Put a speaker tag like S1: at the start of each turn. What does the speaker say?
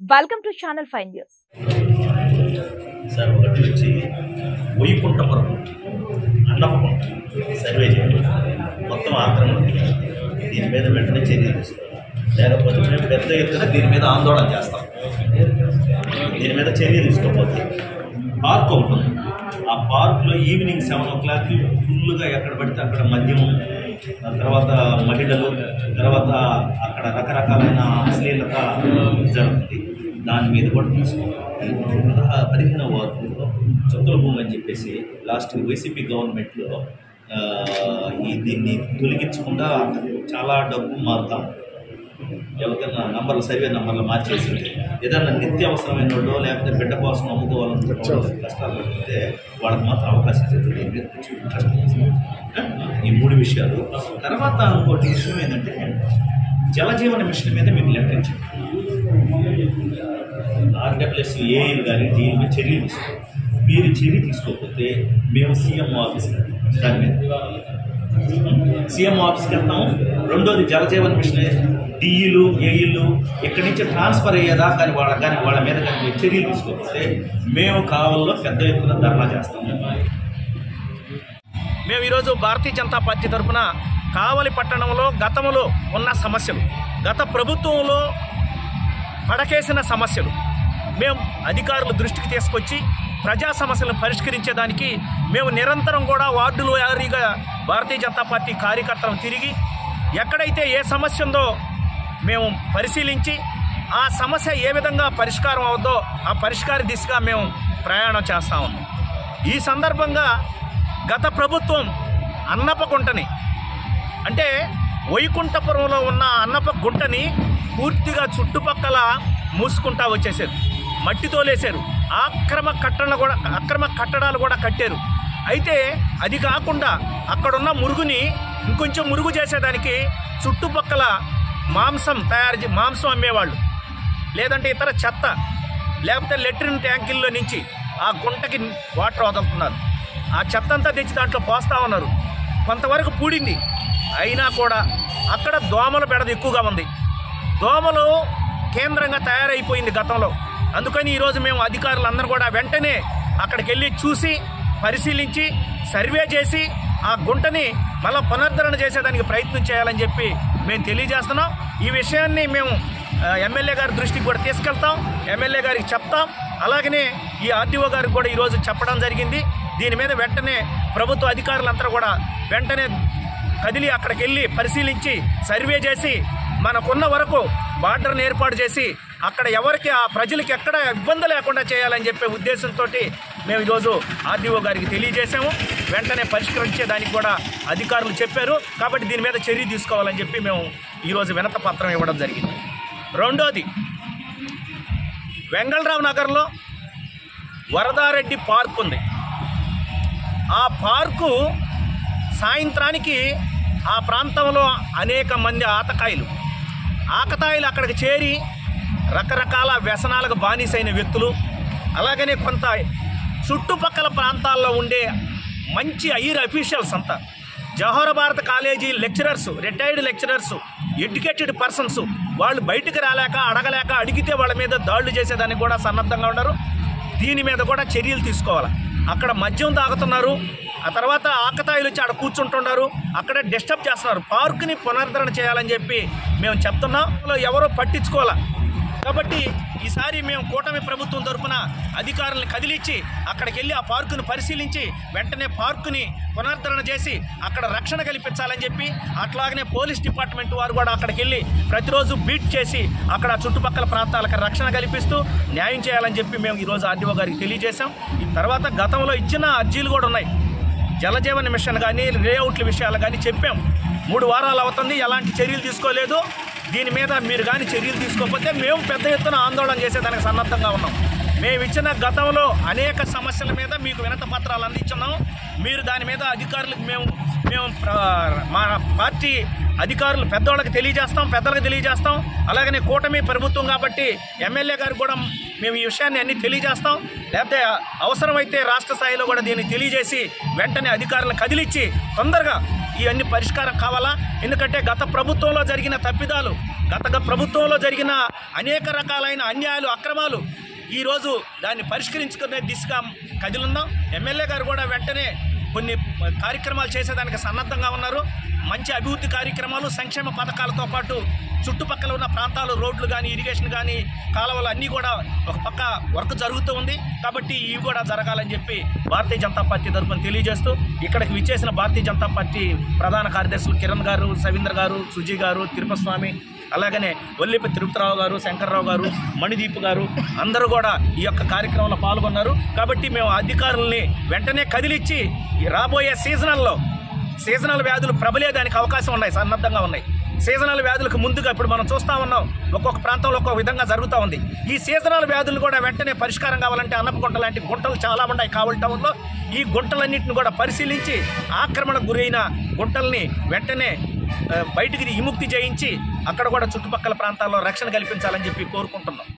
S1: Welcome to channel 5 news.
S2: Sir ఒకటి వచ్చి Vaikunthapuram అన్నపకుంట survey చేయండి, మొత్తం ఆక్రమణ దీని మీద వెంటనే చర్యలు తీసుకోవాలి. లేకపోతే మేము పెద్ద ఎత్తున దీని మీద ఆందోళన చేస్తాం. దీని మీద చర్య తీసుకోకపోతే పార్క్ ఉంటుంది, ఆ పార్కులో ఈవినింగ్ 7 o'clock ఫుల్గా ఎక్కడ పడితే అక్కడ మద్యం, తర్వాత మహిళలు, తర్వాత అక్కడ రకరకాలైన అశ్లీలత జరుగుతుంది. దాని మీద కూడా తీసుకోవాలి. 15వ వార్డులో చుక్కల భూమి అని చెప్పేసి లాస్ట్ వైసీపీ గవర్నమెంట్లో దీన్ని తొలగించకుండా చాలా డబ్బు మారుతాం. ఎవరికైనా నంబర్లు సర్వే నంబర్లు మార్చేసి ఏదన్నా నిత్యావసరమైన వాళ్ళు లేకపోతే బిడ్డ కోసం అమ్ముకోవాలనుకుంటే కష్టాలు పడితే వాళ్ళకి మాత్రం అవకాశం ఇస్తుంది. ఈ 3 విషయాలు. తర్వాత ఇంకోటి విషయం ఏంటంటే జలజీవన మిషన్ మీద మీకు లెటర్ ఇచ్చింది. RWS ఏఐలు కానీ దీని మీద చర్యలు తీసుకోవాలి. మీరు చర్య తీసుకోకపోతే మేము సీఎం ఆఫీస్కి దాని మీద సీఎం ఆఫీస్కి వెళ్తాము. రెండోది జలజీవన్ మిషన్ డిఈలు ఏఈలు ఇక్కడి నుంచి ట్రాన్స్ఫర్ అయ్యేదా కానీ వాళ్ళ మీద కానీ చర్యలు తీసుకోకపోతే మేము కావల్లో పెద్ద ఎత్తున ధర్నా చేస్తాము.
S3: మేము ఈరోజు భారతీయ జనతా పార్టీ తరఫున కావలి పట్టణంలో గతంలో ఉన్న సమస్యలు, గత ప్రభుత్వంలో పడకేసిన సమస్యలు మేము అధికారుల దృష్టికి తీసుకొచ్చి ప్రజా సమస్యలను పరిష్కరించేదానికి మేము నిరంతరం కూడా వార్డులు వారీగా భారతీయ జనతా పార్టీ కార్యకర్తలను తిరిగి ఎక్కడైతే ఏ సమస్య ఉందో మేము పరిశీలించి ఆ సమస్య ఏ విధంగా పరిష్కారం అవుద్దో ఆ పరిష్కార దిశగా మేము ప్రయాణం చేస్తూ ఉన్నాం. ఈ సందర్భంగా గత ప్రభుత్వం అన్నపగుంటని అంటే వైకుంఠపురంలో ఉన్న అన్నపగుంటని పూర్తిగా చుట్టుపక్కల మూసుకుంటా వచ్చేసారు, మట్టితో లేసారు, అక్రమ కట్టడాలు కూడా కట్టారు. అయితే అది కాకుండా అక్కడున్న మురుగుని ఇంకొంచెం మురుగు చేసేదానికి చుట్టుపక్కల మాంసం అమ్మేవాళ్ళు, లేదంటే ఇతర చెత్త, లేకపోతే లెట్రిన్ ట్యాంకుల్లో నుంచి ఆ గుంటకి వాటర్ వదులుతున్నారు. ఆ చెత్త అంతా తెచ్చి దాంట్లో పోస్తూ ఉన్నారు. కొంతవరకు పూడింది, అయినా కూడా అక్కడ దోమల బెడద ఎక్కువగా ఉంది. దోమలు కేంద్రంగా తయారైపోయింది గతంలో. అందుకని ఈరోజు మేము అధికారులందరూ కూడా వెంటనే అక్కడికి వెళ్ళి చూసి పరిశీలించి సర్వే చేసి ఆ గుంటని మళ్ళీ పునరుద్ధరణ చేసేదానికి ప్రయత్నం చేయాలని చెప్పి మేము తెలియజేస్తున్నాం. ఈ విషయాన్ని మేము ఎమ్మెల్యే గారి దృష్టికి కూడా తీసుకెళ్తాం, ఎమ్మెల్యే గారికి చెప్తాం. అలాగనే ఈ ఆర్డీఓ గారికి కూడా ఈరోజు చెప్పడం జరిగింది. దీని మీద వెంటనే ప్రభుత్వ అధికారులందరూ కూడా వెంటనే కదిలి అక్కడికి వెళ్ళి పరిశీలించి సర్వే చేసి మనకున్న వరకు బార్డర్ని ఏర్పాటు చేసి అక్కడ ఎవరికి ఆ ప్రజలకి ఎక్కడ ఇబ్బంది లేకుండా చేయాలని చెప్పే ఉద్దేశంతో మేము ఈరోజు ఆర్డీఓ గారికి తెలియజేసాము. వెంటనే పరిష్కరించేదానికి కూడా అధికారులు చెప్పారు. కాబట్టి దీని మీద చర్య తీసుకోవాలని చెప్పి మేము ఈరోజు వినత పత్రం ఇవ్వడం జరిగింది. రెండోది, వెంగళరావు నగర్లో వరదారెడ్డి పార్క్ ఉంది. ఆ పార్కు సాయంత్రానికి ఆ ప్రాంతంలో అనేక మంది ఆకతాయిలు అక్కడికి చేరి రకరకాల వ్యసనాలకు బానిసైన వ్యక్తులు, అలాగనే కొంత చుట్టుపక్కల ప్రాంతాల్లో ఉండే మంచి ఐర్ అఫీషియల్స్ అంతా, Jawahar Bharat college lecturers, retired lecturers, educated persons వాళ్ళు బయటకు రాలేక అడగలేక అడిగితే వాళ్ళ మీద దాడులు చేసేదానికి కూడా సన్నద్ధంగా ఉన్నారు. దీని మీద కూడా చర్యలు తీసుకోవాలి. అక్కడ మద్యం తాగుతున్నారు, ఆ తర్వాత ఆకతాయిలు వచ్చి అక్కడ కూర్చుంటున్నారు, అక్కడే డిస్టర్బ్ చేస్తున్నారు. పార్కుని పునరుద్ధరణ చేయాలని చెప్పి మేము చెప్తున్నాం. ఎవరో పట్టించుకోవాలి. కాబట్టి ఈసారి మేము కూటమి ప్రభుత్వం తరఫున అధికారులను కదిలించి అక్కడికి వెళ్ళి ఆ పార్కును పరిశీలించి వెంటనే పార్కుని పునరుద్ధరణ చేసి అక్కడ రక్షణ కల్పించాలని చెప్పి, అట్లాగనే పోలీస్ డిపార్ట్మెంట్ వారు కూడా అక్కడికి వెళ్ళి ప్రతిరోజు బీట్ చేసి అక్కడ చుట్టుపక్కల ప్రాంతాలకు రక్షణ కల్పిస్తూ న్యాయం చేయాలని చెప్పి మేము ఈరోజు ఆర్డీఓ గారికి తెలియజేశాం. తర్వాత గతంలో ఇచ్చిన అర్జీలు కూడా ఉన్నాయి. జలజీవన మిషన్ కానీ లేఅవుట్ల విషయాలు కానీ చెప్పాం. 3 వారాలు అవుతుంది, ఎలాంటి చర్యలు తీసుకోలేదు. దీని మీద మీరు కానీ చర్యలు తీసుకోకపోతే మేము పెద్ద ఎత్తున ఆందోళన చేసేదానికి సన్నద్ధంగా ఉన్నాం. మేము ఇచ్చిన గతంలో అనేక సమస్యల మీద మీకు వినత పత్రాలు అందించున్నాం. మీరు దాని మీద అధికారులకు మేము మా పార్టీ అధికారులు పెద్దలకు తెలియజేస్తాం. అలాగనే కూటమి ప్రభుత్వం కాబట్టి ఎమ్మెల్యే గారికి కూడా మేము ఈ విషయాన్ని అన్ని తెలియజేస్తాం. లేకపోతే అవసరమైతే రాష్ట్ర స్థాయిలో కూడా దీన్ని తెలియజేసి వెంటనే అధికారులను కదిలిచ్చి తొందరగా ఇవన్నీ పరిష్కారం కావాలా. ఎందుకంటే గత ప్రభుత్వంలో జరిగిన తప్పిదాలు, గత ప్రభుత్వంలో జరిగిన అనేక రకాలైన అన్యాయాలు, అక్రమాలు ఈరోజు దాన్ని పరిష్కరించుకునే దిశగా కదిలిందాం. ఎమ్మెల్యే గారు కూడా వెంటనే కొన్ని కార్యక్రమాలు చేసేదానికి సన్నద్ధంగా ఉన్నారు. మంచి అభివృద్ధి కార్యక్రమాలు, సంక్షేమ పథకాలతో పాటు చుట్టుపక్కల ఉన్న ప్రాంతాలు, రోడ్లు కానీ, ఇరిగేషన్ కానీ, కాలువలు అన్నీ కూడా ఒక పక్క వర్క్ జరుగుతూ ఉంది. కాబట్టి ఇవి కూడా జరగాలని చెప్పి భారతీయ జనతా పార్టీ తరఫున తెలియజేస్తూ, ఇక్కడికి విచ్చేసిన భారతీయ జనతా పార్టీ ప్రధాన కార్యదర్శులు కిరణ్ గారు, సవీంద్ర గారు, సుజీ గారు, తిరుపస్వామి, అలాగనే ఒల్లిపి తిరుపతిరావు గారు, శంకర్రావు గారు, మణిదీప్ గారు అందరూ కూడా ఈ యొక్క కార్యక్రమంలో పాల్గొన్నారు. కాబట్టి మేము అధికారుల్ని వెంటనే కదిలిచ్చి రాబోయే సీజనల్ వ్యాధులు ప్రబలేదానికి అవకాశం ఉన్నాయి, సన్నద్ధంగా ఉన్నాయి. సీజనల్ వ్యాధులకు ముందుగా ఇప్పుడు మనం చూస్తూ ఉన్నాం, ఒక్కొక్క ప్రాంతంలో ఒక్కొక్క విధంగా జరుగుతూ ఉంది. ఈ సీజనల్ వ్యాధులు కూడా వెంటనే పరిష్కారం కావాలంటే అన్నపగుంట లాంటి గుంటలు చాలా ఉన్నాయి కావలి టౌన్లో. ఈ గుంటలన్నింటిని కూడా పరిశీలించి ఆక్రమణకు గురైన గుంటల్ని వెంటనే బయటికి విముక్తి చేయించి అక్కడ కూడా చుట్టుపక్కల ప్రాంతాల్లో రక్షణ కల్పించాలని చెప్పి కోరుకుంటున్నాం.